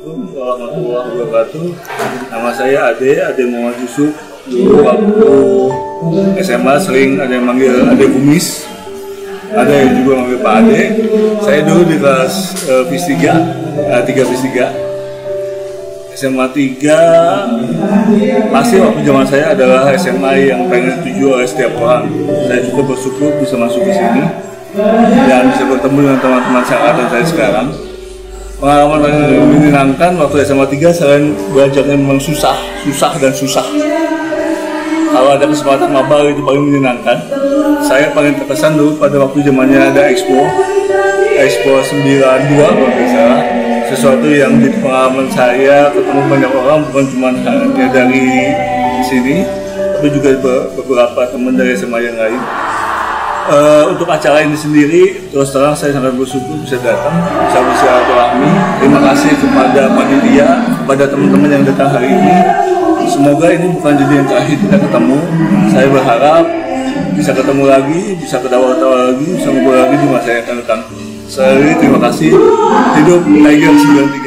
Assalamualaikum warahmatullahi wabarakatuh. Nama saya Ade Muhammad Yusuf. Dulu waktu SMA sering ada yang manggil Ade Kumis, ada yang juga manggil Pak Ade. Saya dulu di kelas FIS 3, 3 FIS 3. SMA 3 pasti waktu zaman saya adalah SMA yang pengen dituju oleh setiap orang. Saya juga bersyukur bisa masuk ke sini dan bisa bertemu dengan teman-teman seangkatan saya sekarang. Pengalaman yang menyenangkan waktu SMA 3 selain belajarnya memang susah. Kalau ada kesempatan maba itu paling menyenangkan. Saya paling terkesan dulu pada waktu zamannya ada Expo 92 kalau tidak salah. Sesuatu yang di pengalaman saya ketemu banyak orang, bukan cuma hanya dari sini, tapi juga beberapa teman dari SMA yang lain. Untuk acara ini sendiri, terus terang saya sangat bersyukur bisa datang, bisa bersilaturahmi. Terima kasih kepada panitia, kepada teman-teman yang datang hari ini. Semoga ini bukan jadi yang terakhir kita ketemu. Saya berharap bisa ketemu lagi, bisa ketawa-tawa lagi, bisa ngobrol lagi di masa yang akan datang. Terima kasih. Hidup Tiger 93.